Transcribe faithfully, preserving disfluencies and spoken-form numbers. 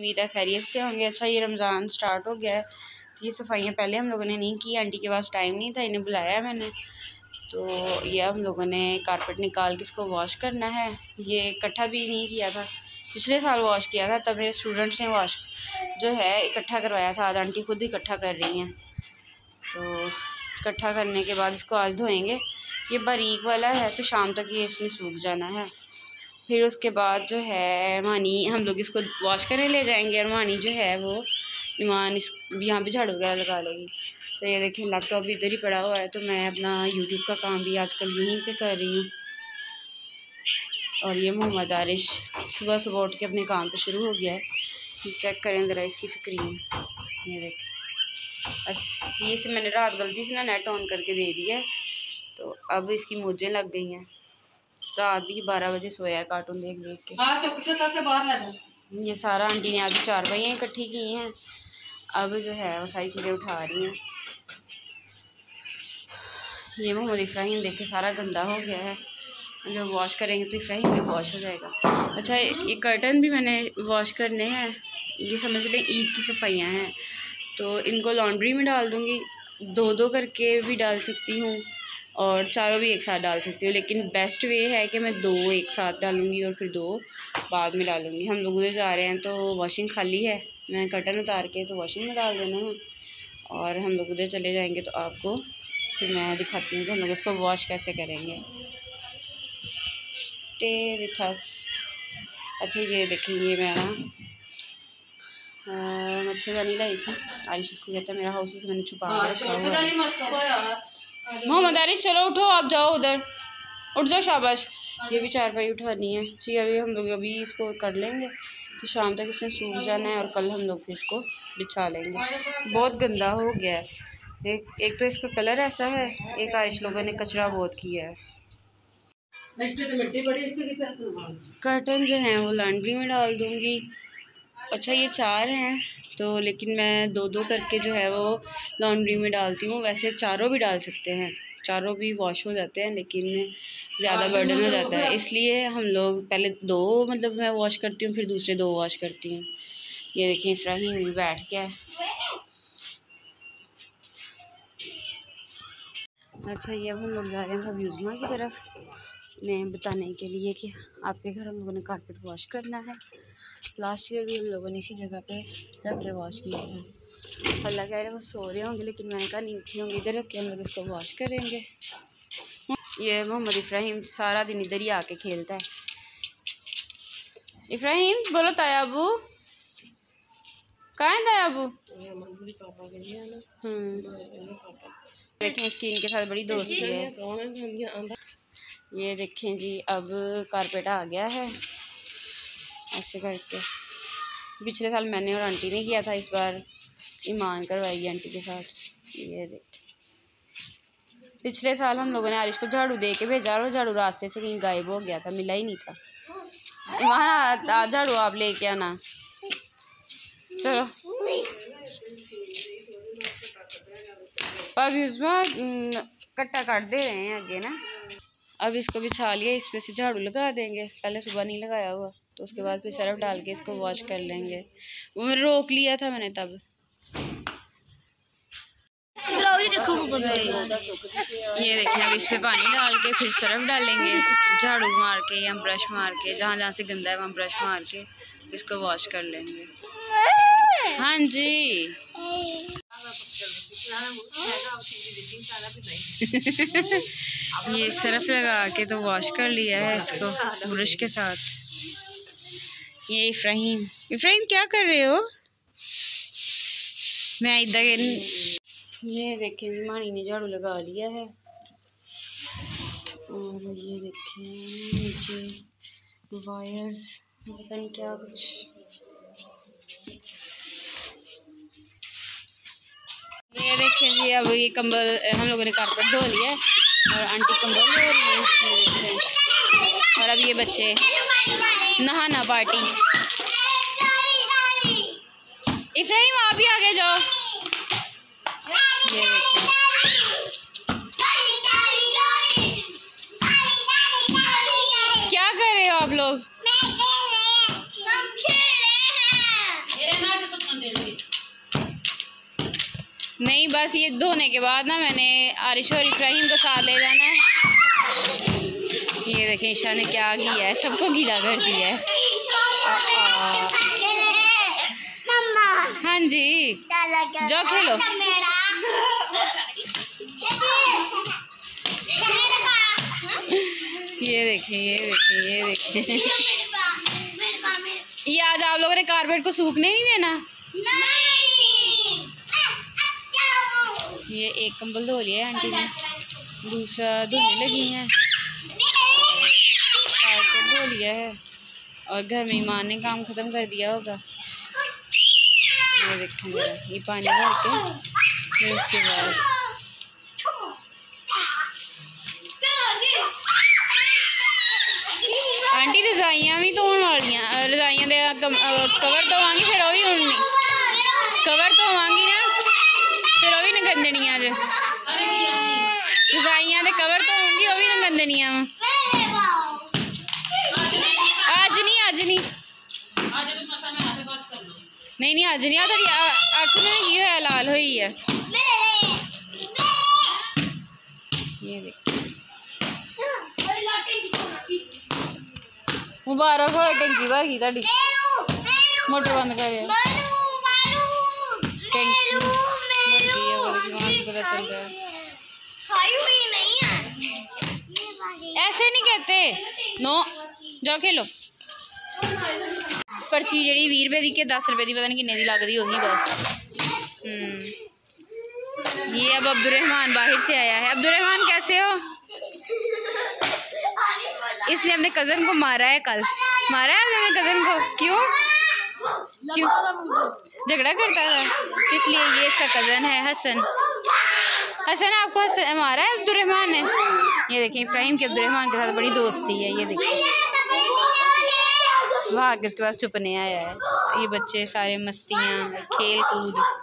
उम्मीद है खैरियत से होंगे। अच्छा, ये रमज़ान स्टार्ट हो गया है तो ये सफाइयाँ पहले हम लोगों ने नहीं की, आंटी के पास टाइम नहीं था, इन्हें बुलाया मैंने। तो ये हम लोगों ने कारपेट निकाल के इसको वॉश करना है। ये इकट्ठा भी नहीं किया था, पिछले साल वॉश किया था, तब मेरे स्टूडेंट्स ने वॉश जो है इकट्ठा करवाया था। आज आंटी खुद इकट्ठा कर रही हैं। तो इकट्ठा करने के बाद इसको आज धोएंगे। ये बारीक वाला है तो शाम तक ये इसमें सूख जाना है। फिर उसके बाद जो है मानी हम लोग इसको वॉश करने ले जाएंगे और मानी जो है वो ईमान इस यहाँ पे झाड़ू वगैरह लगा लेगी। तो ये देखिए लैपटॉप भी इधर ही पड़ा हुआ है, तो मैं अपना यूट्यूब का काम भी आजकल यहीं पे कर रही हूँ। और ये मोहम्मद आरिश सुबह सुबह उठ के अपने काम पे शुरू हो गया है। ये चेक करें ज़रा इसकी स्क्रीन, ये देखिए बस ये से मैंने रात गलती से ना नेट ऑन करके दे दिया, तो अब इसकी मोजें लग गई हैं। रात भी बारह बजे सोया है कार्टून देख देख के। ये सारा आंटी ने आगे चार पहियाँ इकट्ठी की हैं, अब जो है वो सारी चीज़ें उठा रही हैं। ये मोहम्मद इफ्राहिम देखे सारा गंदा हो गया है, जब वॉश करेंगे तो इफ्राहिम भी वॉश हो जाएगा। अच्छा, ये कर्टन भी मैंने वॉश करने हैं। ये समझ लें ईद की सफाइयाँ हैं, तो इनको लॉन्ड्री में डाल दूँगी। दो दो करके भी डाल सकती हूँ और चारों भी एक साथ डाल सकती हूँ, लेकिन बेस्ट वे है कि मैं दो एक साथ डालूँगी और फिर दो बाद में डालूँगी। हम लोग उधर जा रहे हैं तो वॉशिंग खाली है, मैंने कर्टन उतार के तो वॉशिंग में डाल देना है। और हम लोग उधर चले जाएंगे तो आपको फिर मैं दिखाती हूँ कि हम लोग इसको वॉश कैसे करेंगे। Stay with us. अच्छा, ये देखिए ये मैं ना मच्छरदानी लाई थी, आरिश इसको कहता है मेरा हाउस, से मैंने छुपा के रखा हुआ है। मोहम्मद आरिश चलो उठो, आप जाओ उधर, उठ जाओ, शाबाश। ये भी चारपाई उठानी है जी। अभी हम लोग अभी इसको कर लेंगे तो शाम तक इसने सूख जाना है और कल हम लोग फिर इसको बिछा लेंगे। बहुत गंदा हो गया है, एक एक तो इसका कलर ऐसा है, एक आरिश लोगों ने कचरा बहुत किया है। कर्टन जो हैं वो लॉन्ड्री में डाल दूँगी। अच्छा, ये चार हैं तो लेकिन मैं दो दो करके जो है वो लॉन्ड्री में डालती हूँ। वैसे चारों भी डाल सकते हैं, चारों भी वॉश हो जाते हैं, लेकिन ज़्यादा बर्डन हो जाता है, इसलिए हम लोग पहले दो मतलब मैं वॉश करती हूँ, फिर दूसरे दो वॉश करती हूँ। ये देखिए इफ्राहिम बैठ गया है। अच्छा, ये अब हम लोग जा रहे हैं हबीज़ुमा की तरफ, मैं बताने के लिए कि आपके घर हम लोगों ने कारपेट वॉश करना है। लास्ट ईयर भी हम लोगों ने इसी जगह पे रख के वॉश किया था। अल्लाह कह रहे वो सो रहे होंगे, लेकिन मैंने कहा नहीं उठी होंगे, इधर रख के हम लोग इसको वॉश करेंगे। ये मोहम्मद इफ्राहिम सारा दिन इधर ही आके खेलता है। इफ्राहिम बोलो तायाबू, कहाँ है तायाबू? देखें इसकी इनके साथ बड़ी दोस्ती है। ये देखें जी अब कारपेट आ गया है ऐसे करके। पिछले साल मैंने और आंटी ने किया था, इस बार ईमान करवाएगी आंटी के साथ। ये देखें पिछले साल हम लोगों ने आरिश को झाड़ू दे के भेजा और झाड़ू रास्ते से कहीं गायब हो गया था, मिला ही नहीं था। ईमान झाड़ू आप लेके आना, चलो। अब इसमें कट्टा काट दे रहे हैं आगे ना। अब इसको बिछा लिया, इस पे से झाड़ू लगा देंगे। पहले सुबह नहीं लगाया हुआ तो उसके बाद फिर सर्फ डाल के इसको वॉश कर लेंगे। वो मैंने रोक लिया था मैंने तब। ये देखें अब इस पे पानी डाल के फिर सर्फ डालेंगे, झाड़ू मार के या ब्रश मार के, जहाँ जहाँ से गंदा है वहाँ ब्रश मार के इसको वॉश कर लेंगे। हाँ जी ये सर्फ लगा के तो वॉश कर लिया है इसको ब्रश के साथ। ये इफ्राहिम इफ्राहिम क्या कर रहे हो? मैं इधर। ये देखें जी मानी ने झाड़ू लगा लिया है और ये देखें नीचे वायर्स पता नहीं क्या कुछ। ये देखें जी अब ये कंबल हम लोगों ने कारपेट धो लिया है और आंटी कंबल धो रही है। और अब ये बच्चे नहाना पार्टी। इफ्राहिम आप भी आगे जाओ। ये देखें क्या कर रहे हो आप लोग? नहीं बस ये धोने के बाद ना मैंने आरिश और इब्राहिम को साथ ले जाना है। ये देखें ईशा ने क्या किया है, सबको गीला कर दिया है। हाँ जी जाओ खेलो। ये देखें ये देखें ये देखें ये आज आप लोगों ने कारपेट को सूखने नहीं देना। ये एक कंबल धो लिया है आंटी ने, दूसरा धोने लगी हैं, कारपेट धो लिया है और घर में ईमान ने काम ख़त्म कर दिया होगा। ये देखें जरा, ये पानी भर के फिर उसके बाद आंटी रजाइयाँ भी धोने वालियाँ, रजाइयाँ दे कवर धोवांगी फिर वो भी उड़नी, कवर धोवांगी ना फिर वो भी ना गंदनियाँ जो रजाइयाँ दे कवर धोऊंगी वो भी ना गंदनियाँ। आज नहीं आज नहीं नहीं नहीं अज नहीं तेरी अख में की होया लाल हुई है। ये देख मुबारक हो टंकी भर गई ताड़ी। मोटर बंद कर टंकी भर गई है, वहाँ से पता चल रहा है। ऐसे नहीं कहते नो जाओ खेलो। पर्ची जी भी रुपये की दस रुपये की पता नहीं किन्ने की लगती होगी बस। ये अब अब्दुलरहमान बाहर से आया है। अब्दुलरहमान कैसे हो? इसने अपने कज़न को मारा है, कल मारा है अपने कज़न को। क्यों क्यों झगड़ा करता था किस लिए? ये इसका कज़न है हसन। हसन आपको हसन मारा है अब्दुलरहमान ने। ये देखें इब्राहिम के अब्दुलरहमान के साथ बड़ी दोस्ती है। ये देखें वहाँ के उसके पास छुपने आया है। ये बच्चे सारे मस्तियाँ खेल कूद